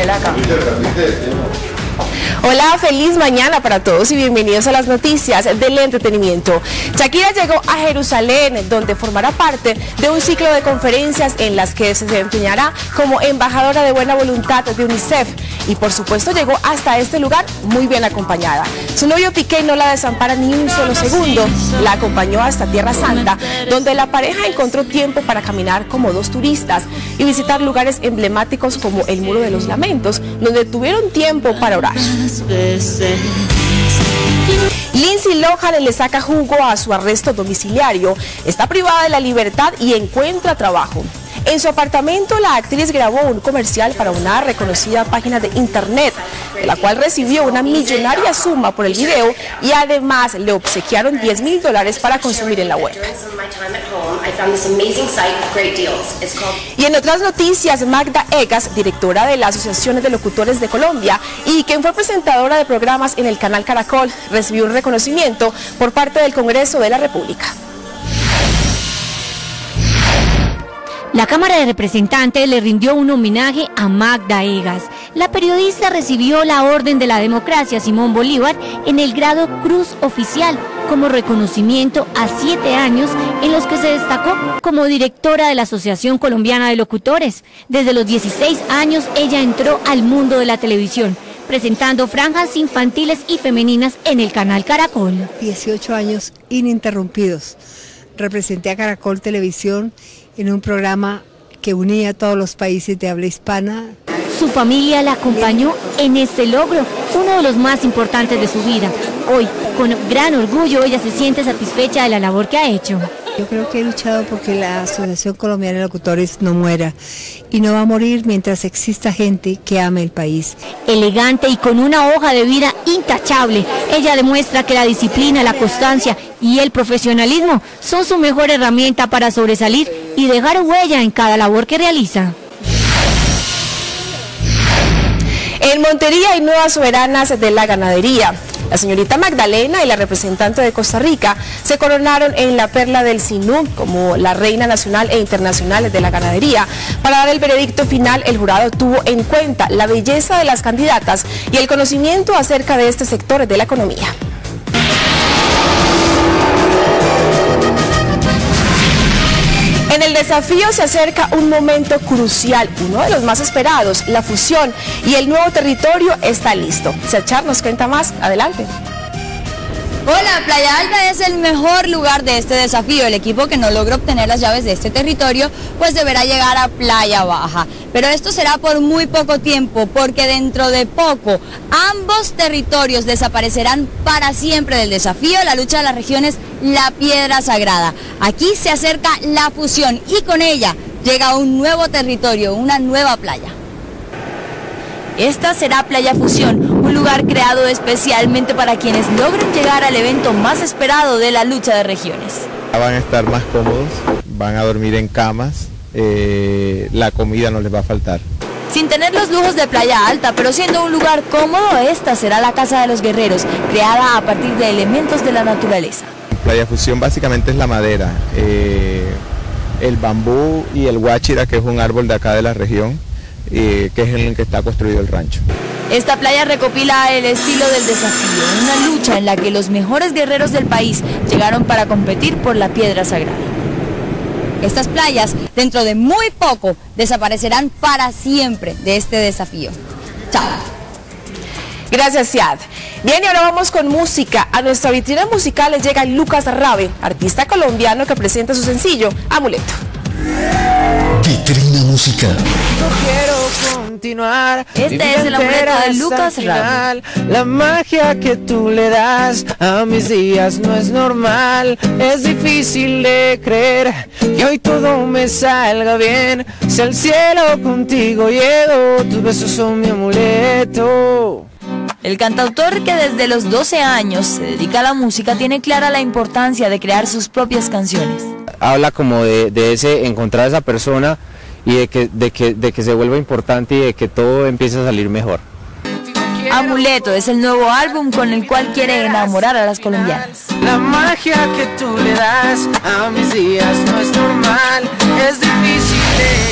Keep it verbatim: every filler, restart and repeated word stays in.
ponela acá. Hola, feliz mañana para todos y bienvenidos a las noticias del entretenimiento. Shakira llegó a Jerusalén, donde formará parte de un ciclo de conferencias en las que se desempeñará como embajadora de buena voluntad de UNICEF. Y por supuesto llegó hasta este lugar muy bien acompañada. Su novio Piqué no la desampara ni un solo segundo. La acompañó hasta Tierra Santa, donde la pareja encontró tiempo para caminar como dos turistas y visitar lugares emblemáticos como el Muro de los Lamentos, donde tuvieron tiempo para orar. Lindsay Lohan le saca jugo a su arresto domiciliario. Está privada de la libertad y encuentra trabajo. En su apartamento, la actriz grabó un comercial para una reconocida página de internet, de la cual recibió una millonaria suma por el video y además le obsequiaron diez mil dólares para consumir en la web. Y en otras noticias, Magda Egas, directora de la Asociación de Locutores de Colombia y quien fue presentadora de programas en el canal Caracol, recibió un reconocimiento por parte del Congreso de la República. La Cámara de Representantes le rindió un homenaje a Magda Egas. La periodista recibió la Orden de la Democracia Simón Bolívar en el grado Cruz Oficial como reconocimiento a siete años en los que se destacó como directora de la Asociación Colombiana de Locutores. Desde los dieciséis años ella entró al mundo de la televisión, presentando franjas infantiles y femeninas en el canal Caracol. dieciocho años ininterrumpidos. Representé a Caracol Televisión en un programa que unía a todos los países de habla hispana. Su familia la acompañó en este logro, uno de los más importantes de su vida. Hoy, con gran orgullo, ella se siente satisfecha de la labor que ha hecho. Yo creo que he luchado porque la Asociación Colombiana de Locutores no muera y no va a morir mientras exista gente que ame el país. Elegante y con una hoja de vida intachable, ella demuestra que la disciplina, la constancia y el profesionalismo son su mejor herramienta para sobresalir y dejar huella en cada labor que realiza. En Montería hay nuevas soberanas de la ganadería. La señorita Magdalena y la representante de Costa Rica se coronaron en la Perla del Sinú como la reina nacional e internacional de la ganadería. Para dar el veredicto final, el jurado tuvo en cuenta la belleza de las candidatas y el conocimiento acerca de este sector de la economía. En el desafío se acerca un momento crucial, uno de los más esperados, la fusión, y el nuevo territorio está listo. Sachar nos cuenta más, adelante. Hola, Playa Alta es el mejor lugar de este desafío. El equipo que no logra obtener las llaves de este territorio pues deberá llegar a Playa Baja. Pero esto será por muy poco tiempo, porque dentro de poco ambos territorios desaparecerán para siempre del desafío. La lucha de las regiones, la piedra sagrada. Aquí se acerca la fusión y con ella llega un nuevo territorio, una nueva playa. Esta será Playa Fusión, un lugar creado especialmente para quienes logren llegar al evento más esperado de la lucha de regiones. Van a estar más cómodos, van a dormir en camas, eh, la comida no les va a faltar. Sin tener los lujos de Playa Alta, pero siendo un lugar cómodo, esta será la Casa de los Guerreros, creada a partir de elementos de la naturaleza. Playa Fusión básicamente es la madera, eh, el bambú y el guáchira, que es un árbol de acá de la región, Eh, que es en el que está construido el rancho. Esta playa recopila el estilo del desafío, una lucha en la que los mejores guerreros del país llegaron para competir por la piedra sagrada. Estas playas, dentro de muy poco, desaparecerán para siempre de este desafío. Chao. Gracias, Siad. Bien, y ahora vamos con música. A nuestra vitrina musical les llega Lucas Rabe, artista colombiano que presenta su sencillo, Amuleto. Vitrina musical. No quiero continuar. Este es el amuleto de Lucas Rabe. La magia que tú le das a mis días no es normal. Es difícil de creer que hoy todo me salga bien. Si al cielo contigo llego, tus besos son mi amuleto. El cantautor, que desde los doce años se dedica a la música, tiene clara la importancia de crear sus propias canciones. Habla como de, de ese encontrar a esa persona y de que, de, que, de que se vuelva importante y de que todo empiece a salir mejor. Amuleto es el nuevo álbum con el cual quiere enamorar a las colombianas. La magia que tú le das a mis días no es normal, es difícil de